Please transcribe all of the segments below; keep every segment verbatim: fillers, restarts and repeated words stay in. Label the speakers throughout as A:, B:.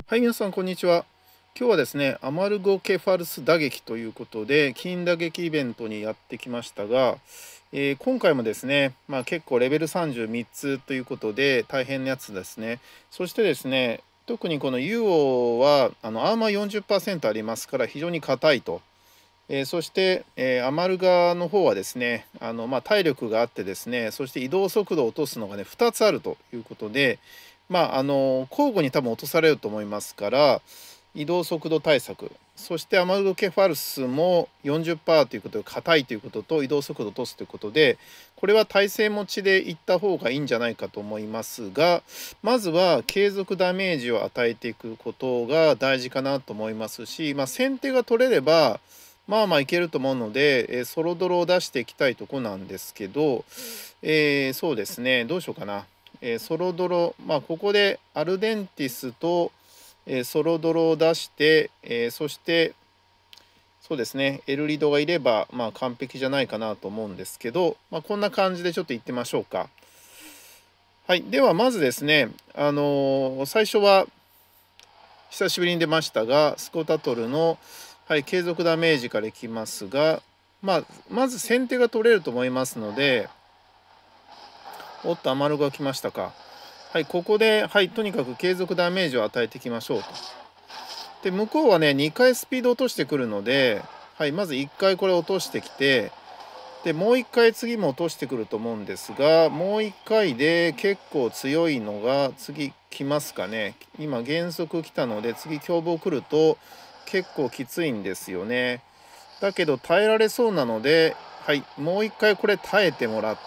A: はい、皆さん、こんにちは。今日はですね、アマルゴケファルス打撃ということで、金打撃イベントにやってきましたが、えー今回もですね、まあ、結構レベルさんじゅうみっつということで、大変なやつですね。そしてですね、特にこのユーオーはあのアーマーよんじゅっパーセントありますから、非常に硬いと。えーそして、えーアマルガの方はですね、あのまあ、体力があってですね、そして移動速度を落とすのがね、ふたつあるということで、まあ、あの交互に多分落とされると思いますから、移動速度対策、そしてアマルゴケファルスもよんじゅっパーセントということで、硬いということと移動速度を落とすということで、これは耐性持ちでいった方がいいんじゃないかと思いますが、まずは継続ダメージを与えていくことが大事かなと思いますし、まあ、先手が取れれば、まあまあいけると思うので、えーソロドロを出していきたいとこなんですけど、えーそうですね、どうしようかな。えーソロドロ、まあ、ここでアルデンティスと、えーソロドロを出して、えーそして、そうですね、エルリドがいれば、まあ、完璧じゃないかなと思うんですけど、まあ、こんな感じでちょっといってみましょうか。はい、ではまずですね、あのー最初は久しぶりに出ましたが、スコタトルの、はい、継続ダメージからいきますが、まあ、まず先手が取れると思いますので、おっと、アマルが来ましたか。はい、ここで、はい、とにかく継続ダメージを与えていきましょうと。で、向こうはね、にかいスピード落としてくるので、はい、まずいっかいこれ落としてきて、で、もういっかい次も落としてくると思うんですが、もういっかいで結構強いのが次来ますかね。今、減速来たので、次凶暴来ると結構きついんですよね。だけど耐えられそうなので、はい、もういっかいこれ耐えてもらって、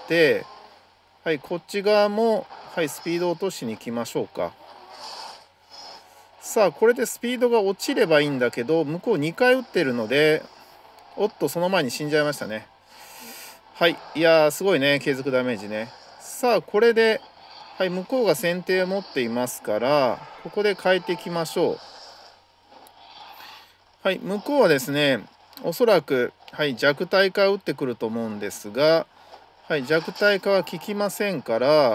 A: はい、こっち側も、はい、スピード落としに行きましょうか。さあ、これでスピードが落ちればいいんだけど、向こうにかい打ってるので、おっと、その前に死んじゃいましたね。はい、いやー、すごいね、継続ダメージね。さあ、これで、はい、向こうが先手を持っていますから、ここで変えていきましょう。はい、向こうはですね、おそらく、はい、弱体化を打ってくると思うんですが、はい、弱体化は効きませんから、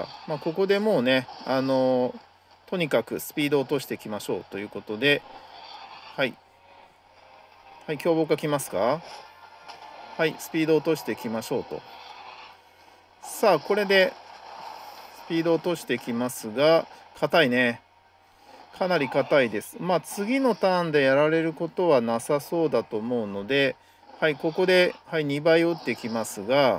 A: まあ、ここでもうね、あのーとにかくスピードを落としていきましょうということで、はい、はい、凶暴化来ますか。はい、スピードを落としていきましょうと。さあ、これでスピードを落としていきますが、硬いね。かなり硬いです。まあ、次のターンでやられることはなさそうだと思うので、はい、ここで、はい、にばい打ってきますが、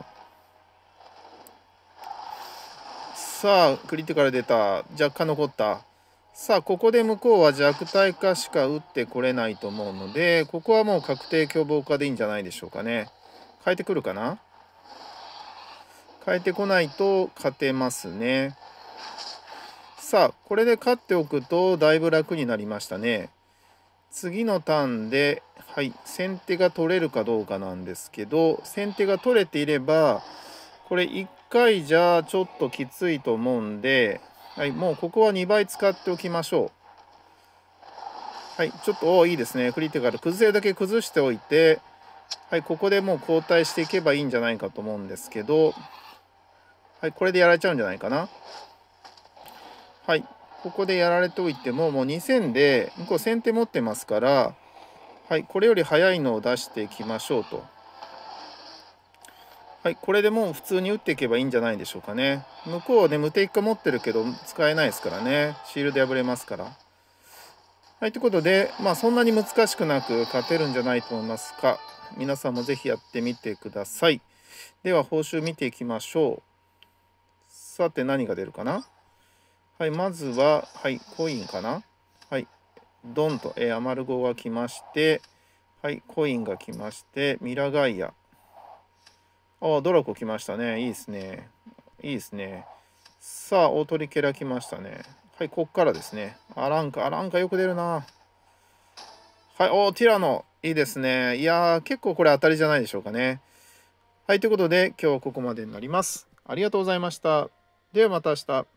A: さあ、クリティカル出た。若干残った。さあ、ここで向こうは弱体化しか打ってこれないと思うので、ここはもう確定凶暴化でいいんじゃないでしょうかね。変えてくるかな。変えてこないと勝てますね。さあ、これで勝っておくとだいぶ楽になりましたね。次のターンで、はい、先手が取れるかどうかなんですけど、先手が取れていれば、これいっかいじゃちょっときついと思うんで、はい、もうここはにばい使っておきましょう。はい、ちょっと、おいいですね。クリティカル、崩せるだけ崩しておいて、はい、ここでもう交代していけばいいんじゃないかと思うんですけど、はい、これでやられちゃうんじゃないかな。はい、ここでやられておいても、もうにせんで、向こう先手持ってますから、はい、これより早いのを出していきましょうと。はい、これでもう普通に打っていけばいいんじゃないでしょうかね。向こうはね、無敵化持ってるけど使えないですからね。シールド破れますから。はい、ということで、まあそんなに難しくなく勝てるんじゃないと思いますか。皆さんもぜひやってみてください。では報酬見ていきましょう。さて何が出るかな。はい、まずは、はい、コインかな。はい、ドンと、えー、アマルゴが来まして、はい、コインが来まして、ミラガイア。ああ、ドラコ来ましたね。いいですね。いいですね。さあ、大鳥ケラ来ましたね。はい、こっからですね。アランカ、アランカよく出るな。はい、おー、ティラノ。いいですね。いやー、結構これ当たりじゃないでしょうかね。はい、ということで、今日はここまでになります。ありがとうございました。ではまた明日。